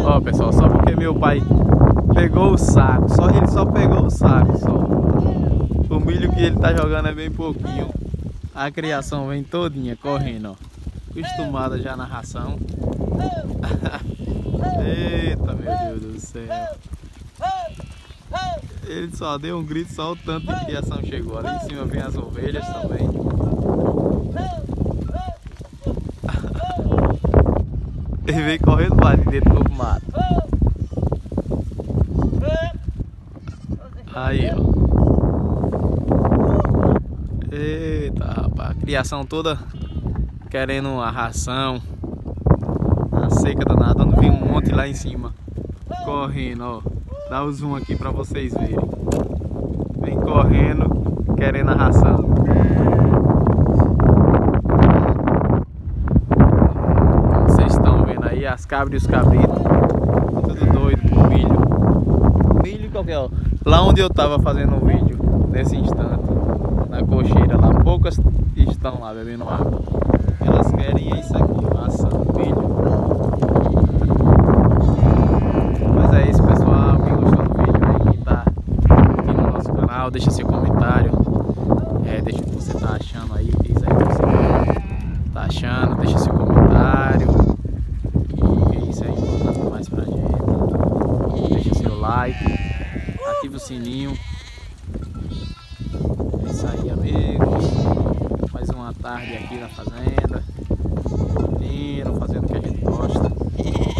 Ó, pessoal, só porque meu pai pegou o saco, ele só pegou o saco, só. O milho que ele tá jogando é bem pouquinho. A criação vem todinha correndo, ó. Acostumada já na ração. Eita, meu Deus do céu. Ele só deu um grito, só o tanto de criação chegou. Ali em cima vem as ovelhas também. Ele veio correndo para dentro do mato. Aí, ó. Eita, rapaz. A criação toda querendo a ração. A seca danada. Vem um monte lá em cima. Correndo, ó. Dá o zoom aqui pra vocês verem. Vem correndo, querendo a ração. Como vocês estão vendo aí, as cabras e os cabritos. Tudo doido com milho. Milho qualquer. Lá onde eu tava fazendo um vídeo, nesse instante, na cocheira lá, poucas estão lá bebendo água. Elas querem isso aqui, ração, milho. Mas é isso, pessoal. Quem gostou do vídeo aí, quem tá aqui no nosso canal, deixa seu comentário. Deixa o que você tá achando aí, diz aí o que você tá achando, deixa seu comentário. E isso é importante demais pra gente. Deixa seu like, ativa o sininho. É isso aí, amigos. Mais uma tarde aqui na fazenda, curtindo, fazendo o que a gente gosta.